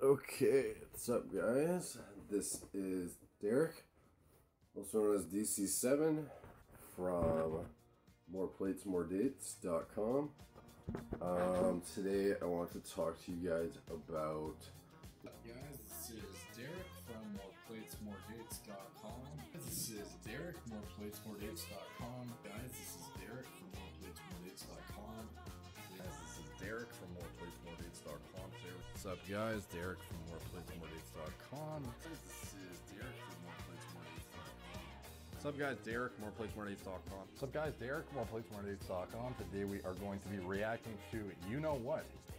Okay, what's up, guys? This is Derek, also known as DC7 from moreplates.moredates.com. Today I want to talk to you guys about. Guys, this is Derek from moreplates.moredates.com. This is Derek, moreplates.moredates.com. Guys, this is Derek from moreplates.moredates.com. Guys, this is Derek from moreplates.moredates.com. What's up, guys? Derek from moreplates.moredates.com. This is Derek from moreplates.moredates.com. What's up, guys? Derek, moreplates.moredates.com. What's up, guys? Derek, moreplates.moredates.com. Today we are going to be reacting to You Know What